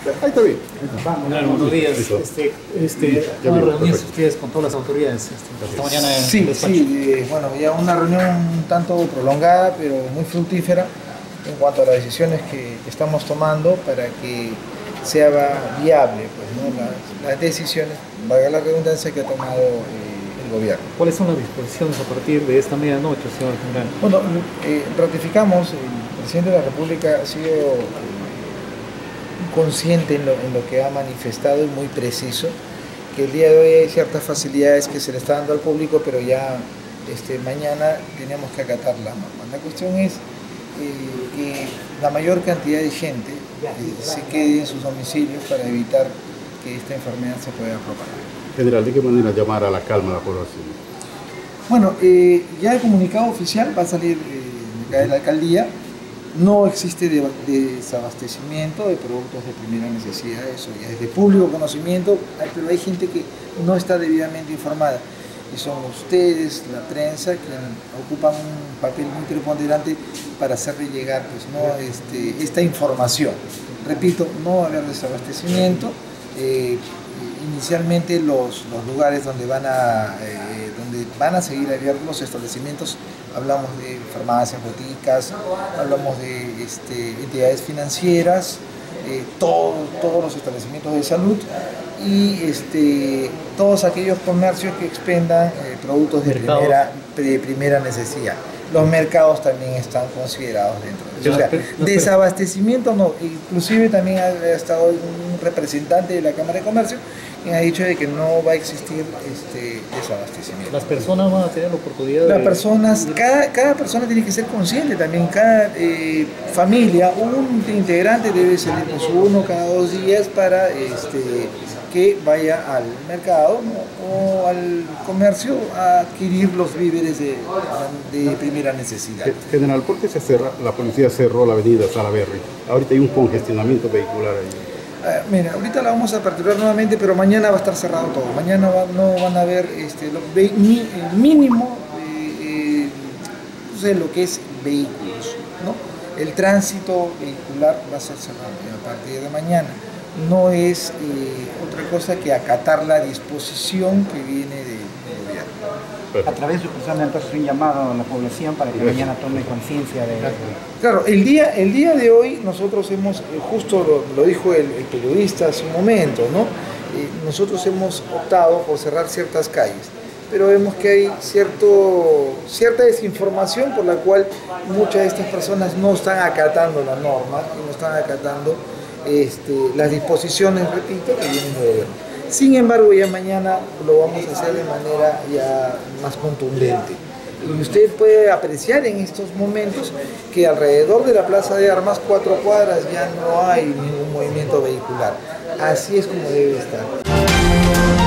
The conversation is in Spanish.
Ahí está bien. Buenos días. ¿Cómo reunirse ustedes con todas las autoridades esta mañana en el despacho? Sí, bueno, ya una reunión un tanto prolongada, pero muy fructífera en cuanto a las decisiones que estamos tomando para que sea viable pues, ¿no? las decisiones, valga la redundancia, que ha tomado el gobierno. ¿Cuáles son las disposiciones a partir de esta medianoche, señor general? Bueno, ratificamos, el presidente de la República ha sido consciente en lo que ha manifestado y muy preciso, que el día de hoy hay ciertas facilidades que se le está dando al público, pero ya mañana tenemos que acatar la norma. La cuestión es que la mayor cantidad de gente se quede en sus domicilios para evitar que esta enfermedad se pueda propagar. General, ¿de qué manera llamar a la calma a la población? Bueno, ya el comunicado oficial va a salir de la alcaldía. No existe desabastecimiento de productos de primera necesidad, eso ya es de público conocimiento, pero hay gente que no está debidamente informada. Y son ustedes, la prensa, quienes ocupan un papel muy preponderante para hacerle llegar pues, ¿no? esta información. Repito, no va a haber desabastecimiento. Inicialmente los lugares donde van a seguir abiertos los establecimientos, hablamos de farmacias, boticas, hablamos de entidades financieras, todos los establecimientos de salud y todos aquellos comercios que expendan productos de primera necesidad. Los mercados también están considerados dentro de eso. O sea, desabastecimiento no, inclusive también ha estado un representante de la Cámara de Comercio quien ha dicho de que no va a existir desabastecimiento. ¿Las personas van a tener la oportunidad de...? Las personas, cada persona tiene que ser consciente también, cada familia, un integrante debe salir con su uno cada 2 días para que vaya al mercado, ¿no? O al comercio a adquirir los víveres de primera necesidad. General, ¿por qué la policía cerró la avenida Salaberry? Ahorita hay un congestionamiento vehicular ahí. Mira, ahorita la vamos a aperturar nuevamente, pero mañana va a estar cerrado todo. Mañana no van a haber el mínimo lo que es vehículos, ¿no? El tránsito vehicular va a ser cerrado a partir de mañana. No es otra cosa que acatar la disposición que viene del gobierno. A través de su persona, entonces, un llamado a la población para que mañana tome conciencia de... Claro, el día de hoy nosotros hemos, justo lo dijo el periodista hace un momento, ¿no? Nosotros hemos optado por cerrar ciertas calles, pero vemos que hay cierta desinformación por la cual muchas de estas personas no están acatando la norma y no están acatando las disposiciones, repito, que vienen del gobierno. Sin embargo, ya mañana lo vamos a hacer de manera ya más contundente. Y usted puede apreciar en estos momentos que alrededor de la Plaza de Armas, 4 cuadras, ya no hay ningún movimiento vehicular. Así es como debe estar.